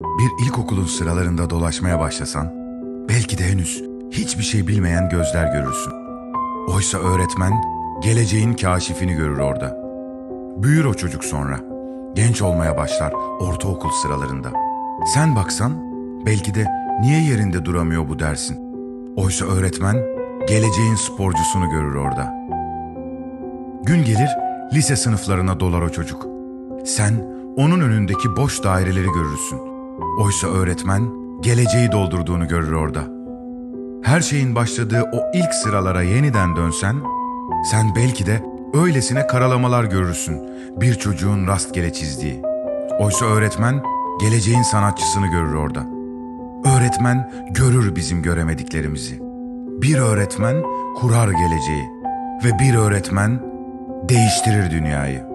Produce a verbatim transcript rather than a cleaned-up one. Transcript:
Bir ilkokulun sıralarında dolaşmaya başlasan, belki de henüz hiçbir şey bilmeyen gözler görürsün. Oysa öğretmen, geleceğin kaşifini görür orada. Büyür o çocuk sonra, genç olmaya başlar ortaokul sıralarında. Sen baksan, belki de niye yerinde duramıyor bu dersin? Oysa öğretmen, geleceğin sporcusunu görür orada. Gün gelir, lise sınıflarına dolar o çocuk. Sen, onun önündeki boş daireleri görürsün. Oysa öğretmen, geleceği doldurduğunu görür orada. Her şeyin başladığı o ilk sıralara yeniden dönsen, sen belki de öylesine karalamalar görürsün, bir çocuğun rastgele çizdiği. Oysa öğretmen, geleceğin sanatçısını görür orada. Öğretmen görür bizim göremediklerimizi. Bir öğretmen kurar geleceği ve bir öğretmen değiştirir dünyayı.